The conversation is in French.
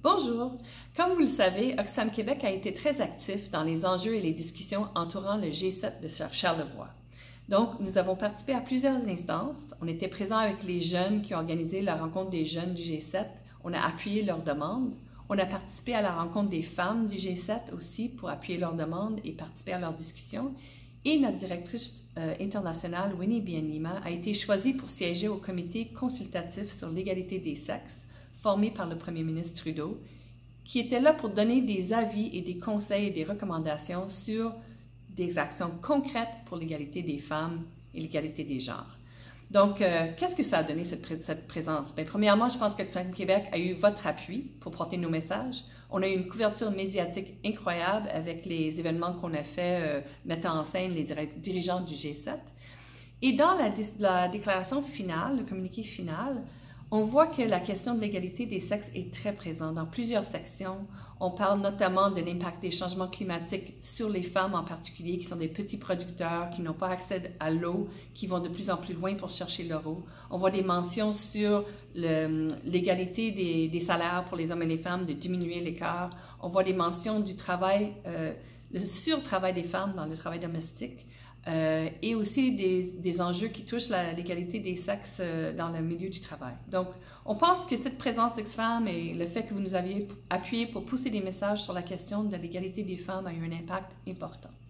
Bonjour! Comme vous le savez, Oxfam Québec a été très actif dans les enjeux et les discussions entourant le G7 de Charlevoix. Donc, nous avons participé à plusieurs instances. On était présents avec les jeunes qui ont organisé la rencontre des jeunes du G7. On a appuyé leurs demandes. On a participé à la rencontre des femmes du G7 aussi pour appuyer leurs demandes et participer à leurs discussions. Et notre directrice internationale, Winnie Bien-Lima, a été choisie pour siéger au comité consultatif sur l'égalité des sexes, formé par le premier ministre Trudeau, qui était là pour donner des avis et des conseils et des recommandations sur des actions concrètes pour l'égalité des femmes et l'égalité des genres. Donc, qu'est-ce que ça a donné, cette présence? Bien, premièrement, je pense que Oxfam Québec a eu votre appui pour porter nos messages. On a eu une couverture médiatique incroyable avec les événements qu'on a fait mettant en scène les dirigeants du G7. Et dans la déclaration finale, le communiqué final, on voit que la question de l'égalité des sexes est très présente dans plusieurs sections. On parle notamment de l'impact des changements climatiques sur les femmes en particulier, qui sont des petits producteurs, qui n'ont pas accès à l'eau, qui vont de plus en plus loin pour chercher leur eau. On voit des mentions sur l'égalité des salaires pour les hommes et les femmes, de diminuer l'écart. On voit des mentions du travail, le surtravail des femmes dans le travail domestique. Et aussi des enjeux qui touchent l'égalité des sexes dans le milieu du travail. Donc, on pense que cette présence d'Oxfam et le fait que vous nous aviez appuyé pour pousser des messages sur la question de l'égalité des femmes a eu un impact important.